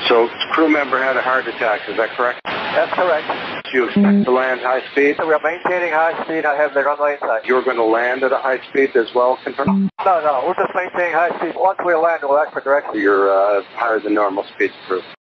So, crew member had a heart attack, is that correct? That's correct. Do you expect to land high speed? So we're maintaining high speed. I have the runway in sight. You're going to land at a high speed as well, confirm? No, we're just maintaining high speed. Once we land, we'll act for direction. You're higher than normal speed, crew.